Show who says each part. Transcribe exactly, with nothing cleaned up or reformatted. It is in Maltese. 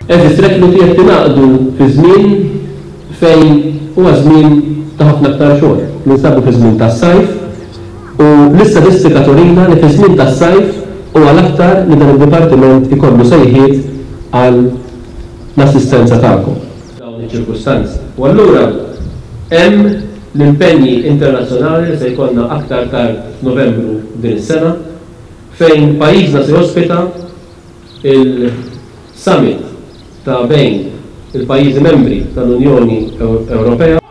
Speaker 1: Eżis reklu tiegħek tingħaqdu fi żmien fejn huwa żmien ta' ħafna aktar xogħol. Ninsabu fi żmien tas-sajf u l-istatistika turina li fi żmien tas-sajf huwa l-aktar li dan id-dipartiment ikollu sejħiet għal l-assistenza tagħkom. Dawn iċ-ċirkustanzi. U allura hemm l-impenji internazzjonali li se jkollna aktar tard f'Novembru din is-sena fejn pajjiżna se jospita il-summit ta' bejn il-pajjiżi membri tal-Unjoni Ewropea